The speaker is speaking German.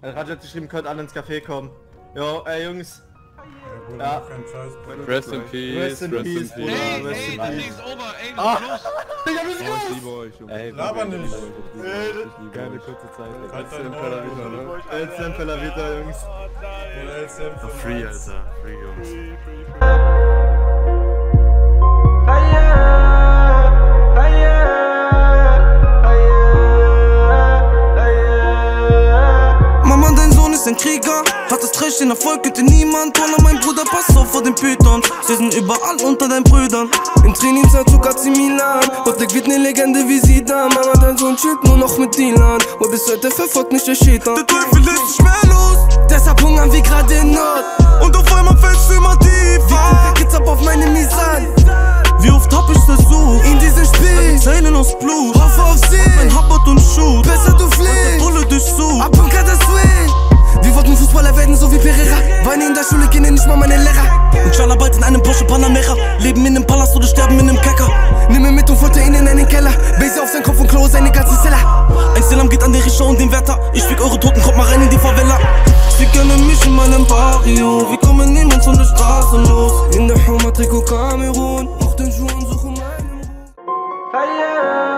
Raja hat geschrieben, könnt alle ins Café kommen. Jo, ey Jungs. Ja. Rest in peace, Rest in peace, Bruder. Ey, Rest in das peace. Ding ist over, ey, was ist los? Digga, wir sind Ich los! liebe euch, Junge. Ey, laber nicht. Keine kurze Zeit. Halt dein Maul. El Sempre la Vida, Jungs. Free, Alter. Free, Jungs. Mama, dein Sohn ist ein Krieger, hat das Trash, den Erfolg könnte niemand. Toller, mein Bruder, pass auf vor den Python. Sie sind überall unter deinen Brüdern. Im Trainingsanzug AC Milan, Rodrik wird ne Legende wie Zidane. Mama, dein Sohn chillt nur noch mit Dylan. Und bis heute verfolgt mich der Schetan. Der Teufel ist nicht mehr los, deshalb hungern wir gerade in Not. Und auf einmal fällst du immer tiefer. Geht's ab auf meine Misan. Wie oft hab ich versucht, in diesem Spiel Zählen aus Blut, hoffe auf sie, mein Habbat und Schuh. Besser du fliehst, Bulle durchsucht, ab und das Swing. Wir wollten Fußballer werden, so wie Pereira. Weine in der Schule, kennen nicht mal meine Lehrer. Inshallah bald in einem Porsche Panamera. Leben in einem Palast oder sterben in einem Kecker. Nimm ihn mit und folter ihn in einen Keller. Base auf sein Kopf und Klo seine ganzen Zeller. Ein Salam geht an den Richter und den Wärter. Ich fick eure Toten, kommt mal rein in die Favela. Sie kennen mich in meinem Barrio. Wir kommen niemals von der Straße los. In der Huma Trikot Kamerun. Auf den Schuhen suchen meinen Ruhm.